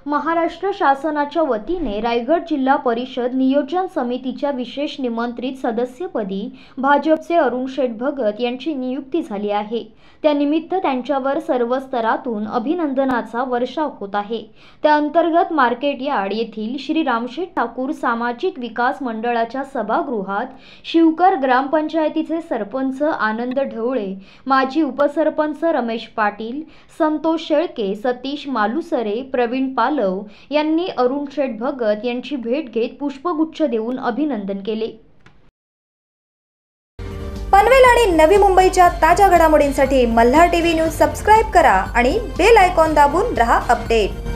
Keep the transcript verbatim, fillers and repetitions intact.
महाराष्ट्र शासनाच्या वतीने रायगड जिल्हा परिषद नियोजन समितीच्या विशेष निमंत्रित सदस्यपदी भाजपचे अरुण शेठ भगत यांची नियुक्ती झाली आहे। त्यानिमित्त त्यांच्यावर सर्व स्तरातून अभिनंदनाचा वर्षाव होत आहे। त्या अंतर्गत मार्केट यार्ड येथील श्री रामशेठ ठाकूर सामाजिक विकास मंडळाच्या सभागृहात शिवकर ग्रामपंचायतीचे सरपंच आनंद ढवळे, माजी उपसरपंच रमेश पाटील, संतोष शेळके, सतीश मालुसरे, प्रवीण पालव यांनी अरुण शेठ भगत यांची भेट घेत पुष्पगुच्छ देऊन अभिनंदन केले। पनवेल आणि नवी मुंबईच्या ताज्या घडामोडींसाठी मल्हार टीव्ही न्यूज सबस्क्राइब करा आणि बेल आयकॉन दाबून रहा अपडेट।